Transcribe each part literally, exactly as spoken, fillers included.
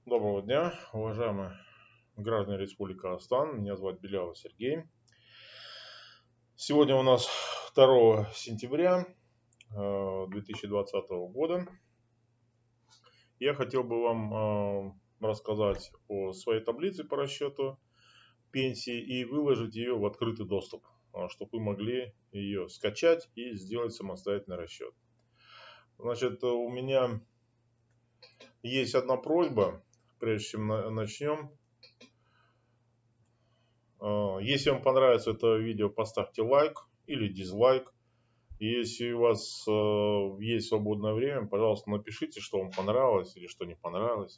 Доброго дня, уважаемые граждане Республики Казахстан. Меня зовут Беляев Сергей. Сегодня у нас второе сентября две тысячи двадцатого года. Я хотел бы вам рассказать о своей таблице по расчету пенсии и выложить ее в открытый доступ, чтобы вы могли ее скачать и сделать самостоятельный расчет. Значит, у меня есть одна просьба, прежде чем начнем. Если вам понравится это видео, поставьте лайк или дизлайк. Если у вас есть свободное время, пожалуйста, напишите, что вам понравилось или что не понравилось.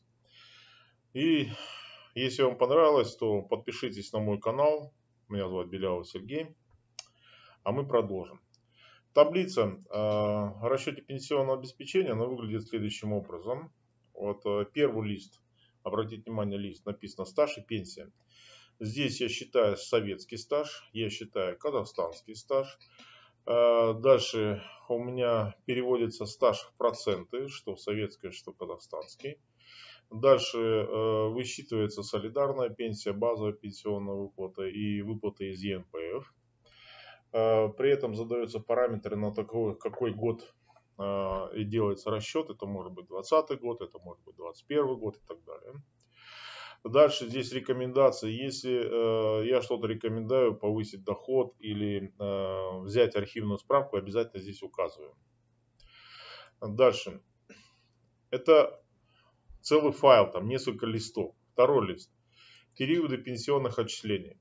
И если вам понравилось, то подпишитесь на мой канал. Меня зовут Беляев Сергей. А мы продолжим. Таблица о расчете пенсионного обеспечения, она выглядит следующим образом. Вот первый лист, обратите внимание, лист написано стаж и пенсия. Здесь я считаю советский стаж, я считаю казахстанский стаж. Дальше у меня переводится стаж в проценты, что советский, что казахстанский. Дальше высчитывается солидарная пенсия, базовая пенсионная выплата и выплата из Е Н П Ф. При этом задаются параметры на такой, какой год и делается расчет. Это может быть двадцатый год, это может быть двадцать первый год и так далее. Дальше здесь рекомендации. Если э, я что-то рекомендую, повысить доход или э, взять архивную справку, обязательно здесь указываю. Дальше. Это целый файл, там несколько листов. Второй лист. Периоды пенсионных отчислений.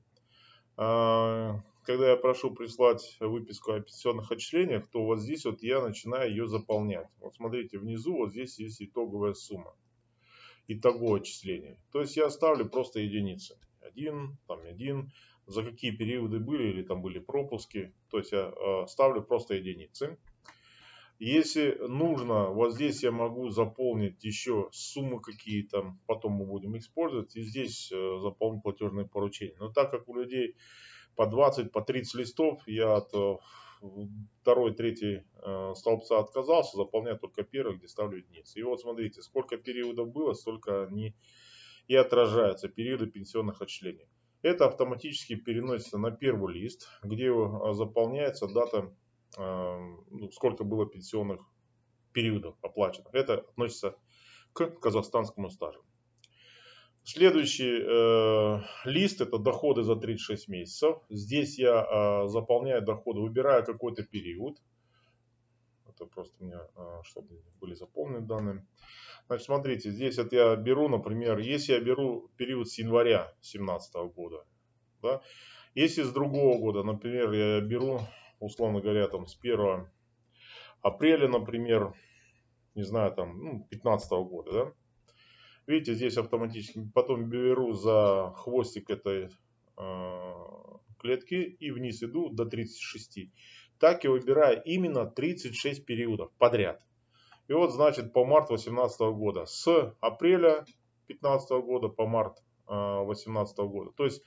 Э, когда я прошу прислать выписку о пенсионных отчислениях, то вот здесь вот я начинаю ее заполнять. Вот смотрите, внизу вот здесь есть итоговая сумма. Итого отчисления. То есть я ставлю просто единицы. Один, там один, за какие периоды были или там были пропуски. То есть я э, ставлю просто единицы. Если нужно, вот здесь я могу заполнить еще суммы какие-то, потом мы будем использовать. И здесь э, заполнить платежные поручения. Но так как у людей по двадцать, по тридцать листов, я от э, второй, третий э, столбца отказался, заполняю только первый, где ставлю единицы. И вот смотрите, сколько периодов было, столько они и отражаются, периоды пенсионных отчислений. Это автоматически переносится на первый лист, где заполняется дата, э, ну, сколько было пенсионных периодов оплачено. Это относится к казахстанскому стажу. Следующий э, лист — это доходы за тридцать шесть месяцев. Здесь я э, заполняю доходы, выбираю какой-то период. Это просто у меня, э, чтобы были заполнены данные. Значит, смотрите, здесь вот я беру, например, если я беру период с января две тысячи семнадцатого года. Да, если с другого года, например, я беру, условно говоря, там с первого апреля, например, не знаю, там, ну, две тысячи пятнадцатого года, да. Видите, здесь автоматически потом беру за хвостик этой э, клетки и вниз иду до тридцати шести. Так я выбираю именно тридцать шесть периодов подряд. И вот, значит, по март две тысячи восемнадцатого года. С апреля две тысячи пятнадцатого года по март две тысячи восемнадцатого года. То есть,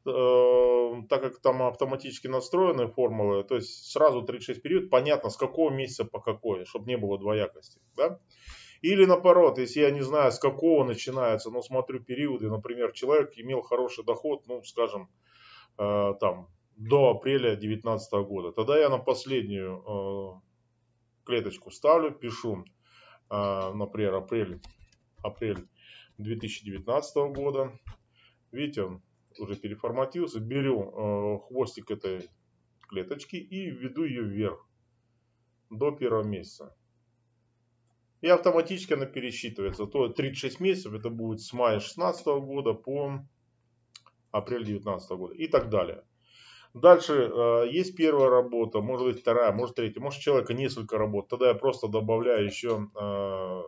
э, так как там автоматически настроены формулы, то есть сразу тридцать шесть периодов, понятно, с какого месяца по какой, чтобы не было двоякости. Да? Или наоборот, если я не знаю, с какого начинается, но смотрю периоды, например, человек имел хороший доход, ну, скажем, э, там, до апреля две тысячи девятнадцатого года. Тогда я на последнюю э, клеточку ставлю, пишу, э, например, апрель, апрель две тысячи девятнадцатого года. Видите, он уже переформатился. Беру э, хвостик этой клеточки и введу ее вверх до первого месяца. И автоматически она пересчитывается. То тридцать шесть месяцев это будет с мая две тысячи шестнадцатого года по апрель две тысячи девятнадцатого года и так далее. Дальше э, есть первая работа, может быть вторая, может третья, может у человека несколько работ. Тогда я просто добавляю еще э,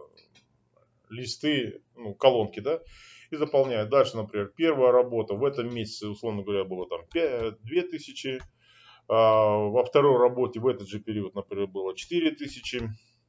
листы, ну, колонки, да, и заполняю. Дальше, например, первая работа в этом месяце, условно говоря, было там две тысячи. А во второй работе в этот же период, например, было четыре тысячи.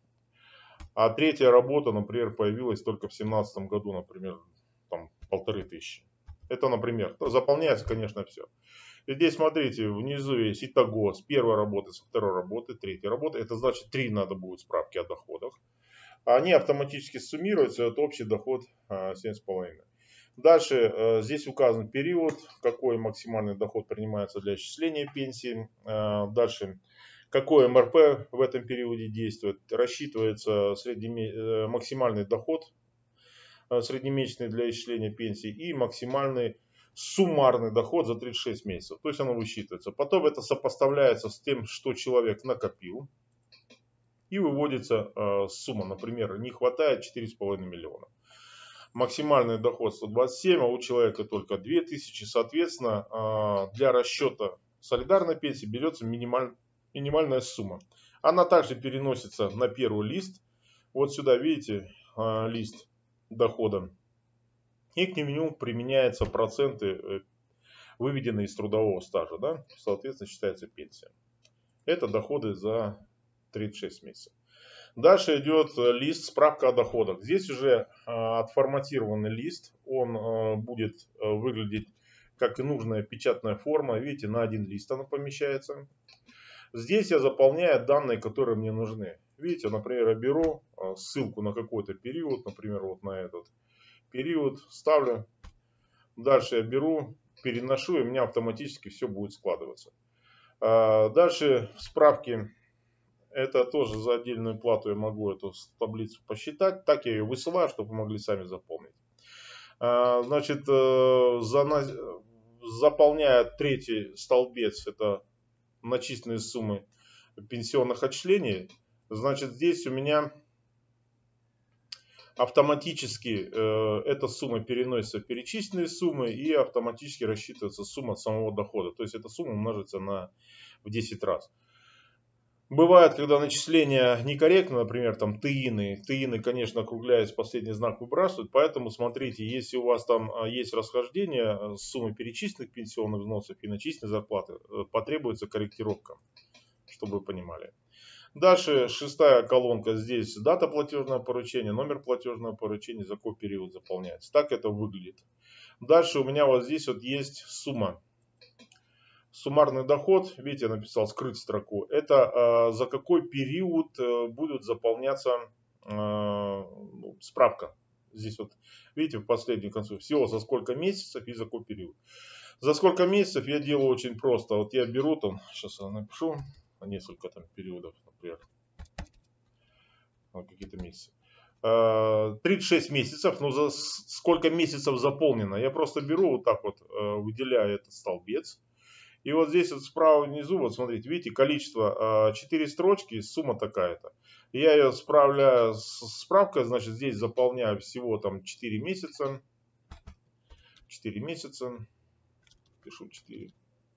А третья работа, например, появилась только в две тысячи семнадцатом году, например, там полторы тысячи. Это, например, заполняется, конечно, все. И здесь, смотрите, внизу есть итого с первой работы, со второй работы, третьей работы. Это значит, три надо будет справки о доходах. Они автоматически суммируются, это общий доход семь с половиной. Дальше здесь указан период, какой максимальный доход принимается для исчисления пенсии. Дальше, какой эм эр пэ в этом периоде действует. Рассчитывается средне, максимальный доход среднемесячный для исчисления пенсии и максимальный суммарный доход за тридцать шесть месяцев. То есть оно высчитывается. Потом это сопоставляется с тем, что человек накопил. И выводится э, сумма. Например, не хватает четыре с половиной миллиона. Максимальный доход сто двадцать семь, а у человека только две тысячи. Соответственно, э, для расчета солидарной пенсии берется минималь, минимальная сумма. Она также переносится на первый лист. Вот сюда, видите, э, лист дохода. И к нему применяются проценты, выведенные из трудового стажа. Да? Соответственно, считается пенсия. Это доходы за тридцать шесть месяцев. Дальше идет лист справка о доходах. Здесь уже отформатированный лист. Он будет выглядеть как и нужная печатная форма. Видите, на один лист она помещается. Здесь я заполняю данные, которые мне нужны. Видите, например, я беру ссылку на какой-то период. Например, вот на этот период. Ставлю. Дальше я беру, переношу, и у меня автоматически все будет складываться. Дальше в справке. Это тоже за отдельную плату я могу эту таблицу посчитать. Так я ее высылаю, чтобы вы могли сами заполнить. Значит, заполняя третий столбец, это начисленные суммы пенсионных отчислений. Значит, здесь у меня автоматически эта сумма переносится в перечисленные суммы и автоматически рассчитывается сумма самого дохода. То есть эта сумма умножится на в десять раз. Бывает, когда начисления некорректно, например, там ТИИны, ТИИны, конечно, округляясь, последний знак выбрасывают, поэтому смотрите, если у вас там есть расхождение с суммой перечисленных пенсионных взносов и начисленной зарплаты, потребуется корректировка, чтобы вы понимали. Дальше шестая колонка, здесь дата платежного поручения, номер платежного поручения, за какой период заполняется. Так это выглядит. Дальше у меня вот здесь вот есть сумма. Суммарный доход, видите, я написал скрыть строку, это э, за какой период э, будет заполняться э, справка. Здесь вот, видите, в последней концу, всего за сколько месяцев и за какой период. За сколько месяцев я делаю очень просто. Вот я беру там, сейчас я напишу, несколько там периодов, например, какие-то месяцы. тридцать шесть месяцев, но за сколько месяцев заполнено. Я просто беру вот так вот, выделяю этот столбец. И вот здесь вот справа внизу, вот смотрите, видите, количество четыре строчки, сумма такая-то. Я ее справляю с справкой, значит, здесь заполняю всего там четыре месяца. четыре месяца. Пишу четыре.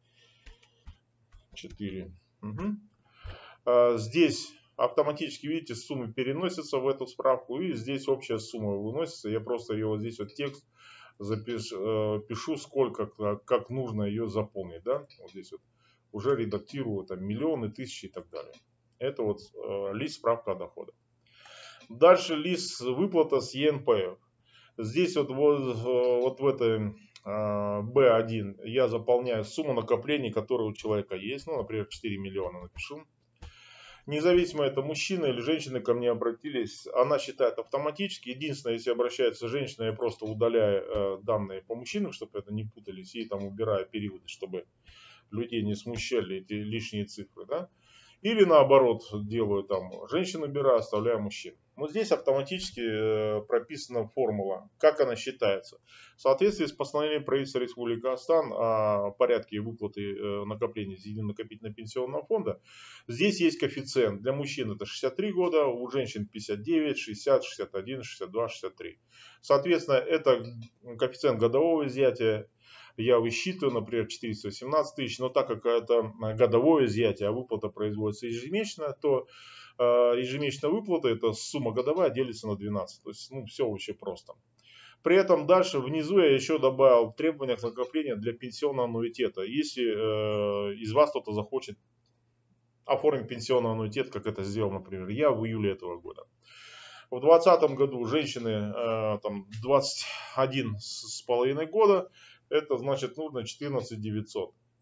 четыре. Угу. Здесь автоматически, видите, суммы переносятся в эту справку. И здесь общая сумма выносится. Я просто ее вот здесь вот текст запиш, пишу, сколько, как нужно ее заполнить. Да? Вот здесь вот уже редактирую там миллионы, тысячи и так далее. Это вот э, лист справка о доходах. Дальше лист выплата с е эн пэ. Здесь вот, вот, вот в этой э, бэ один я заполняю сумму накоплений, которые у человека есть. Ну, например, четыре миллиона напишу. Независимо, это мужчина или женщина ко мне обратились, она считает автоматически. Единственное, если обращается женщина, я просто удаляю э, данные по мужчинам, чтобы это не путались, и там убираю периоды, чтобы людей не смущали эти лишние цифры. Да? Или наоборот, делаю там, женщин убираю, оставляю мужчин. Но здесь автоматически э, прописана формула, как она считается. В соответствии с постановлением правительства Республики Казахстан о порядке выплаты э, накопления из единого накопительного пенсионного фонда, здесь есть коэффициент. Для мужчин это шестьдесят три года, у женщин пятьдесят девять, шестьдесят, шестьдесят один, шестьдесят два, шестьдесят три. Соответственно, это коэффициент годового изъятия. Я высчитываю, например, четыреста восемнадцать тысяч, но так как это годовое изъятие, а выплата производится ежемесячно, то э, ежемесячная выплата, это сумма годовая, делится на двенадцать. То есть, ну, все вообще просто. При этом дальше внизу я еще добавил требования к накоплению для пенсионного аннуитета. Если э, из вас кто-то захочет оформить пенсионный аннуитет, как это сделал, например, я в июле этого года. В двадцатом году женщины э, там, двадцать один с половиной года. Это значит нужно четырнадцать девятьсот.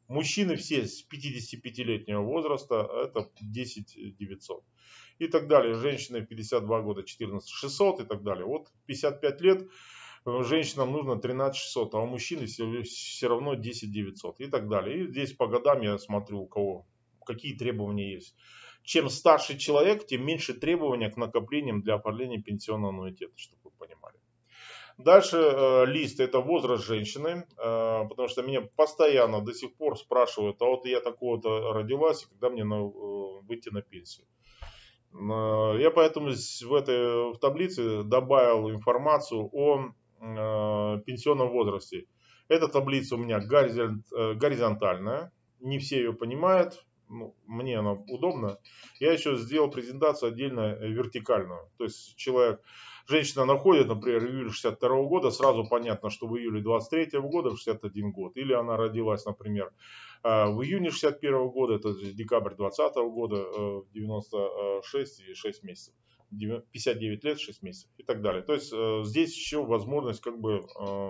Мужчины все с пятидесятипятилетнего возраста это десять тысяч девятьсот. И так далее. Женщины пятьдесят два года четырнадцать тысяч шестьсот и так далее. Вот пятьдесят пять лет женщинам нужно тринадцать тысяч шестьсот, а у мужчины все, все равно десять тысяч девятьсот и так далее. И здесь по годам я смотрю, у кого какие требования есть. Чем старше человек, тем меньше требования к накоплениям для оформления пенсионного аннуитета, чтобы вы понимали. Дальше э, лист, это возраст женщины, э, потому что меня постоянно до сих пор спрашивают, а вот я такого-то родилась, и когда мне на, э, выйти на пенсию. Э, я поэтому в этой в таблице добавил информацию о э, пенсионном возрасте. Эта таблица у меня горизонт, э, горизонтальная, не все ее понимают. Ну, мне она удобна. Я еще сделал презентацию отдельно вертикальную. То есть человек, женщина находит, например, июля шестьдесят второго года, сразу понятно, что в июле двадцать третьего года в шестьдесят один год. Или она родилась, например, в июне шестьдесят первого года, это декабрь двадцатого года, девяносто шесть и шесть месяцев. пятьдесят девять лет, шесть месяцев и так далее. То есть здесь еще возможность как бы,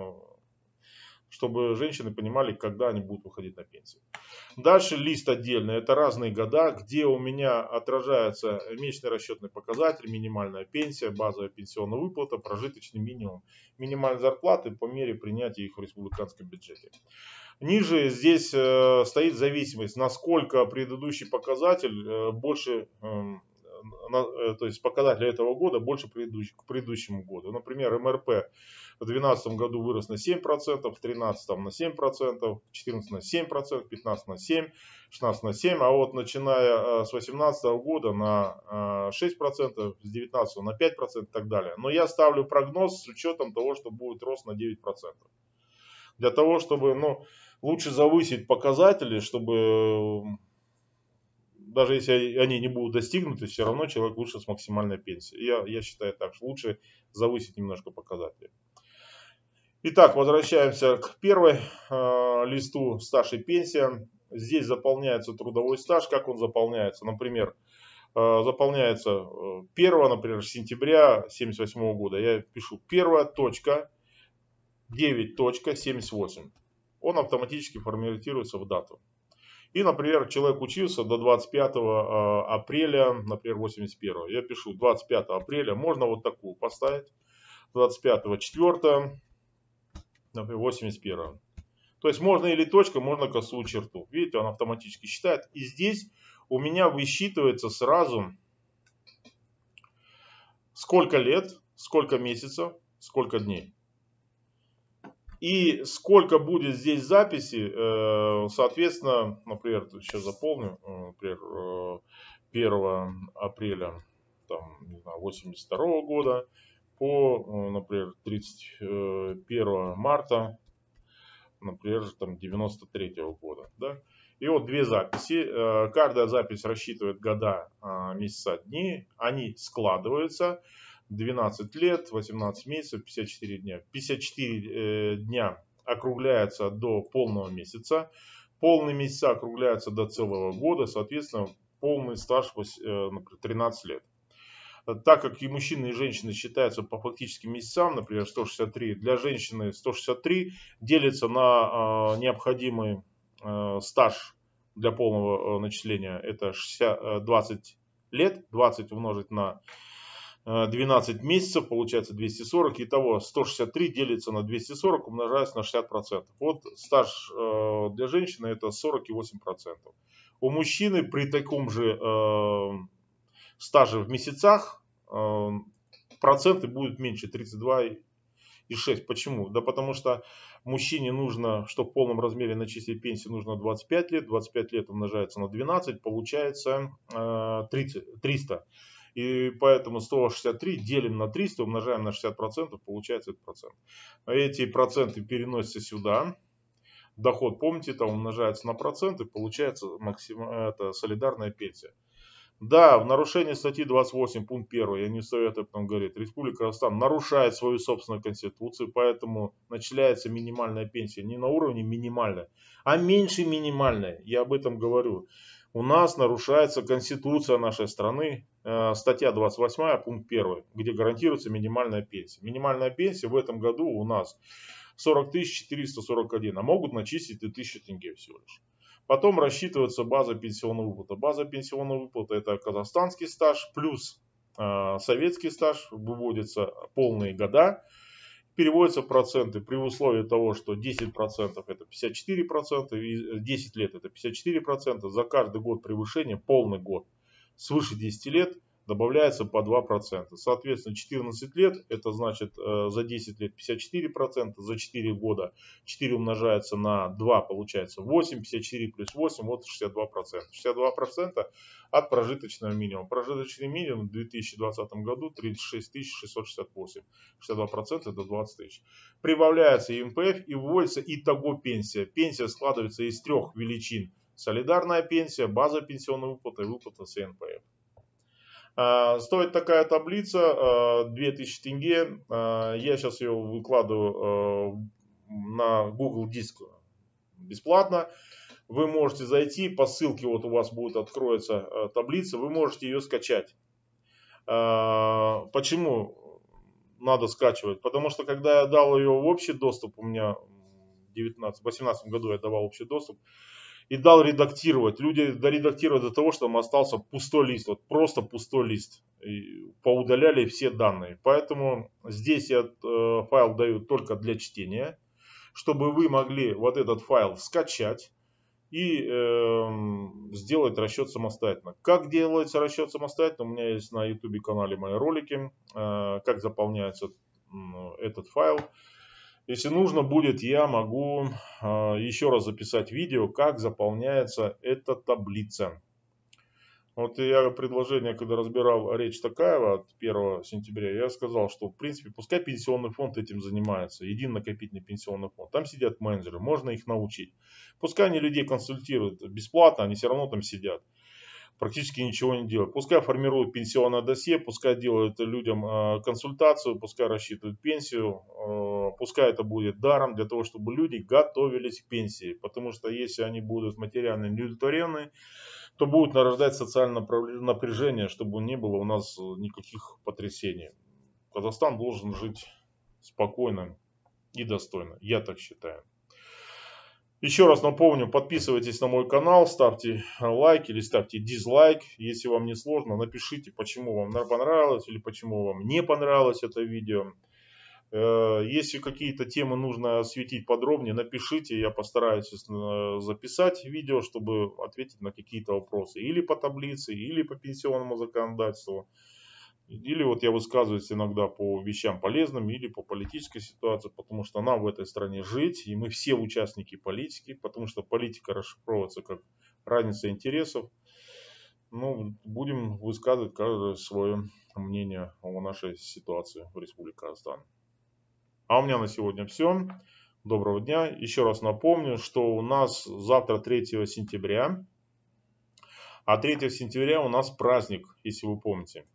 чтобы женщины понимали, когда они будут выходить на пенсию. Дальше лист отдельный, это разные года, где у меня отражается месячный расчетный показатель, минимальная пенсия, базовая пенсионная выплата, прожиточный минимум, минимальной зарплаты по мере принятия их в республиканском бюджете. Ниже здесь э, стоит зависимость, насколько предыдущий показатель э, больше, э, на, э, то есть показатель этого года больше предыдущ, к предыдущему году. Например, эм эр пэ в две тысячи двенадцатом году вырос на семь процентов, в две тысячи тринадцатом на семь процентов, в две тысячи четырнадцатом на семь процентов, в две тысячи пятнадцатом на семь процентов, в две тысячи шестнадцатом на семь процентов, а вот начиная с две тысячи восемнадцатого года на шесть процентов, с две тысячи девятнадцатого на пять процентов и так далее. Но я ставлю прогноз с учетом того, что будет рост на девять процентов. Для того, чтобы ну, лучше завысить показатели, чтобы даже если они не будут достигнуты, все равно человек лучше с максимальной пенсией. Я, я считаю так, что лучше завысить немножко показатели. Итак, возвращаемся к первой э, листу стаж и пенсия. Здесь заполняется трудовой стаж. Как он заполняется? Например, э, заполняется первого, например, сентября семьдесят восьмого года. Я пишу первая точка девять точка семьдесят восемь. Он автоматически форматируется в дату. И, например, человек учился до двадцать пятого апреля, например, восемьдесят первого. Я пишу двадцать пятого апреля. Можно вот такую поставить. двадцать пятого четвёртого, например, восемьдесят первого. То есть можно или точка, можно косую черту. Видите, он автоматически считает. И здесь у меня высчитывается сразу сколько лет, сколько месяцев, сколько дней. И сколько будет здесь записи, соответственно, например, сейчас заполню, например, первого апреля там, не знаю, восемьдесят второго года по, например, тридцать первого марта, например, там, девяносто третьего года. Да? И вот две записи. Каждая запись рассчитывает года, месяца, дни. Они складываются. двенадцать лет, восемнадцать месяцев, пятьдесят четыре дня. пятьдесят четыре дня округляется до полного месяца. Полные месяца округляются до целого года. Соответственно, полный стаж, например, тринадцать лет. Так как и мужчины, и женщины считаются по фактическим месяцам, например, сто шестьдесят три, для женщины сто шестьдесят три делится на необходимый стаж для полного начисления. Это шестьдесят, двадцать лет, двадцать умножить на двенадцать месяцев, получается двести сорок. Итого сто шестьдесят три делится на двести сорок, умножается на шестьдесят процентов. Вот стаж для женщины это сорок и восемь процентов. У мужчины при таком же стаже в месяцах проценты будут меньше, тридцать два и шесть. Почему? Да потому что мужчине нужно, чтобы в полном размере начислить пенсию, нужно двадцать пять лет. двадцать пять лет умножается на двенадцать, получается тридцать, триста. И поэтому сто шестьдесят три делим на триста, умножаем на шестьдесят процентов, получается этот процент. Эти проценты переносятся сюда. Доход, помните, там умножается на проценты, получается максим... это солидарная пенсия. Да, в нарушении статьи двадцать восемь, пункт первый, я не советую об этом говорить, Республика Казахстан нарушает свою собственную конституцию, поэтому начисляется минимальная пенсия не на уровне минимальной, а меньше минимальной. Я об этом говорю. У нас нарушается конституция нашей страны, э, статья двадцать восемь, пункт первый, где гарантируется минимальная пенсия. Минимальная пенсия в этом году у нас сорок тысяч четыреста сорок один, а могут начислить и тысячу тенге всего лишь. Потом рассчитывается база пенсионного выплаты. База пенсионного выплаты — это казахстанский стаж плюс э, советский стаж, выводятся полные года, переводятся в проценты при условии того, что десять процентов это пятьдесят четыре процента, и десять лет это пятьдесят четыре процента, за каждый год превышения, полный год, свыше десяти лет, добавляется по два процента. Соответственно, четырнадцать лет, это значит э, за десять лет пятьдесят четыре процента, за четыре года четыре умножается на два, получается восемь, пятьдесят четыре плюс восемь, вот шестьдесят два процента. шестьдесят два процента от прожиточного минимума. Прожиточный минимум в две тысячи двадцатом году тридцать шесть тысяч шестьсот шестьдесят восемь. шестьдесят два процента это двадцать тысяч. Прибавляется эн пэ эф и вводится итого пенсия. Пенсия складывается из трех величин. Солидарная пенсия, база пенсионной выплаты и выплата с эн пэ эф. Стоит такая таблица две тысячи тенге. Я сейчас ее выкладываю на Google Диск бесплатно. Вы можете зайти по ссылке, вот у вас будет откроется таблица, вы можете ее скачать. Почему надо скачивать? Потому что когда я дал ее в общий доступ, у меня в две тысячи восемнадцатом году я давал общий доступ, и дал редактировать. Люди доредактировали до того, что там остался пустой лист. Вот просто пустой лист. И поудаляли все данные. Поэтому здесь я э, файл даю только для чтения. Чтобы вы могли вот этот файл скачать и э, сделать расчет самостоятельно. Как делается расчет самостоятельно? У меня есть на YouTube канале мои ролики. Э, как заполняется э, этот файл. Если нужно будет, я могу э, еще раз записать видео, как заполняется эта таблица. Вот я предложение, когда разбирал речь Токаева от первого сентября, я сказал, что в принципе пускай пенсионный фонд этим занимается, единый накопительный пенсионный фонд. Там сидят менеджеры, можно их научить. Пускай они людей консультируют бесплатно, они все равно там сидят. Практически ничего не делают. Пускай формируют пенсионное досье, пускай делают людям э, консультацию, пускай рассчитывают пенсию, э, пускай это будет даром для того, чтобы люди готовились к пенсии. Потому что если они будут материально неудовлетворены, то будет нарождать социальное напряжение, чтобы не было у нас никаких потрясений. Казахстан должен жить спокойно и достойно. Я так считаю. Еще раз напомню, подписывайтесь на мой канал, ставьте лайк или ставьте дизлайк. Если вам не сложно, напишите, почему вам понравилось или почему вам не понравилось это видео. Если какие-то темы нужно осветить подробнее, напишите, я постараюсь записать видео, чтобы ответить на какие-то вопросы. Или по таблице, или по пенсионному законодательству. Или вот я высказываюсь иногда по вещам полезным, или по политической ситуации, потому что нам в этой стране жить, и мы все участники политики, потому что политика расшифровывается как разница интересов. Ну, будем высказывать каждое свое мнение о нашей ситуации в Республике Казахстан. А у меня на сегодня все. Доброго дня. Еще раз напомню, что у нас завтра третьего сентября, а третьего сентября у нас праздник, если вы помните.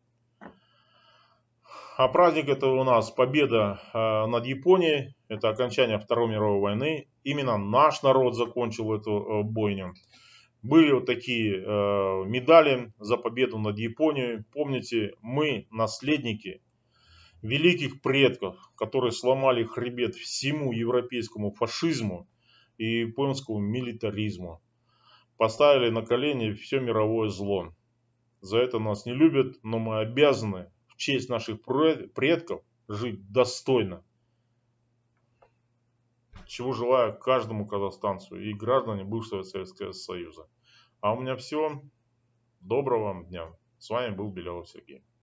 А праздник это у нас победа э, над Японией, это окончание Второй мировой войны. Именно наш народ закончил эту э, бойню. Были вот такие э, медали за победу над Японией. Помните, мы наследники великих предков, которые сломали хребет всему европейскому фашизму и японскому милитаризму. Поставили на колени все мировое зло. За это нас не любят, но мы обязаны в честь наших предков жить достойно. Чего желаю каждому казахстанцу и гражданам бывшего Советского Союза. А у меня все. Доброго вам дня. С вами был Беляев Сергей.